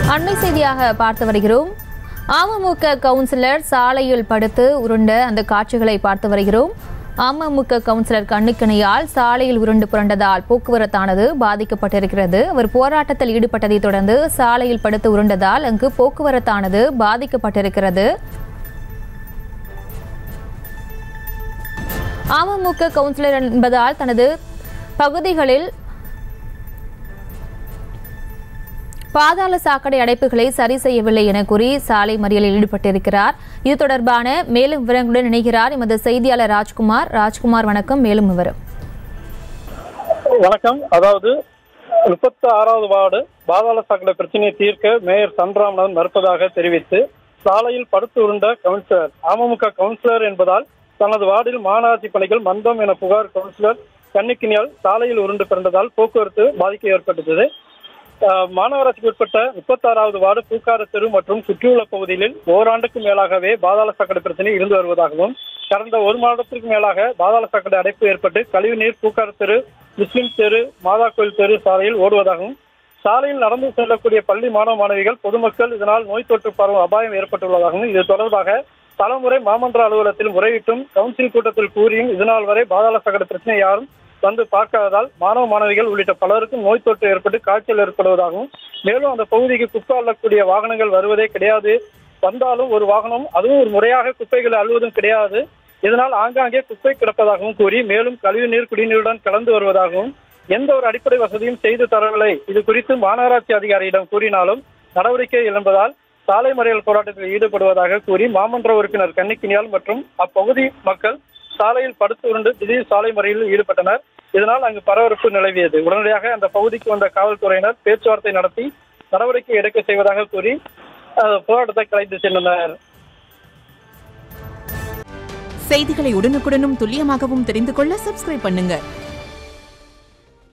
அண்மை செய்தியாக பார்த்து வருகிறோம். அமமுக கவுன்சிலர் சாலையில் படுத்து உருண்ட அந்த காட்சிகளை பார்த்து வருகிறோம். அமமுக கவுன்சிலர் கண்ணுக்கிணையால் சாலையில் உருண்டு புரண்டதால் போக்குவரத்தானது பாதிக்கப்பட்டிருக்கிறது. அவர் போராட்டத்தில் ஈடுபட்டதை தொடர்ந்து சாலையில் படுத்து உருண்டதால் அங்கு போக்குவரத்தானது பாதிக்கப்பட்டிருக்கிறது. அமமுக கவுன்சிலர் என்பதால் தனது பகுதிகளில் பாதாள சாக்கடை அடைப்புகளை சரி செய்யவில்லை என கூறி சாலை மறியலில் ஈடுபட்டிருக்கிறார். இது தொடர்பான மேலும் விவரங்களுடன் இணைகிறார் எமது செய்தியாளர் ராஜ்குமார். ராஜ்குமார், வணக்கம். மேலும் விவரம். வணக்கம். அதாவது 36வது வார்டு பாதாள சாக்கடை பிரச்சனையை தீர்க்க மேயர் சந்திரராமநாதன் மறுப்பதாக தெரிவித்து சாலையில் படுத்து உருண்ட கவுன்சிலர். அமமுக கவுன்சிலர் என்பதால் தனது வார்டில் மாநகராட்சி பணிகள் மந்தம் என புகார் கவுன்சிலர் கண்ணுக்கினியால் சாலையில் உருண்டு பிறந்ததால் போக்குவரத்து பாதிக்க ஏற்பட்டது. மாநகராட்சிக்கு உட்பட்ட 36வது வார்டு பூக்கார தெரு மற்றும் சுற்றியுள்ள பகுதிகளில் ஓராண்டுக்கு மேலாகவே பாதாள சாக்கடை பிரச்சனை இருந்து வருவதாகவும் கடந்த ஒரு மாதத்திற்கு மேலாக பாதாள சாக்கடை அடைப்பு ஏற்பட்டு கழிவுநீர் பூக்கார தெரு, முஸ்லிம் தெரு, மாதா கோயில் தெரு சாலையில் ஓடுவதாகவும் சாலையில் நடந்து செல்லக்கூடிய பள்ளி மாணவ மாணவிகள் பொதுமக்கள் இதனால் நோய் தொற்று பரவும் அபாயம் ஏற்பட்டுள்ளதாகவும் இது தொடர்பாக பலமுறை மாமன்ற அலுவலகத்தில் முறையிட்டும் கவுன்சில் கூட்டத்தில் கூறியும் இதனால் வரை பாதாள சாக்கடை பிரச்சனை யாரும் வந்து பார்க்காததால் மாணவ மாணவிகள் உள்ளிட்ட பலருக்கும் நோய் தொற்று ஏற்பட்டு காய்ச்சல் ஏற்படுவதாகவும் மேலும் அந்த பகுதிக்கு குப்பை அள்ளக்கூடிய வாகனங்கள் வருவதே கிடையாது. வந்தாலும் ஒரு வாகனம் அதுவும் ஒரு முறையாக குப்பைகளை அள்ளுவதும் கிடையாது. இதனால் ஆங்காங்கே குப்பை கிடப்பதாகவும் கூறி மேலும் கழிவு நீர் குடிநீருடன் கலந்து வருவதாகவும் எந்த ஒரு அடிப்படை வசதியும் செய்து தரவில்லை. இது குறித்து மாநகராட்சி அதிகாரியிடம் கூறினாலும் நடவடிக்கை என்பதால் சாலை மறியல் போராட்டத்தில் ஈடுபடுவதாக கூறி மாமன்ற உறுப்பினர் கண்ணுக்கினியால் மற்றும் அப்பகுதி மக்கள் சாலையில் படுத்து உருண்டு திடீர் சாலை மறியலில் ஈடுபட்டனர். இதனால் அங்கு பரபரப்பு நிலவியது. உடனடியாக அந்த பகுதிக்கு வந்த காவல்துறையினர் பேச்சுவார்த்தை நடத்தி நடவடிக்கை எடுக்க செய்வதாக கூறி போராட்டத்தை கலைத்து சென்றனர். செய்திகளை உடனுக்குடனும் துல்லியமாகவும் தெரிந்து கொள்ள சப்ஸ்கிரைப் பண்ணுங்க.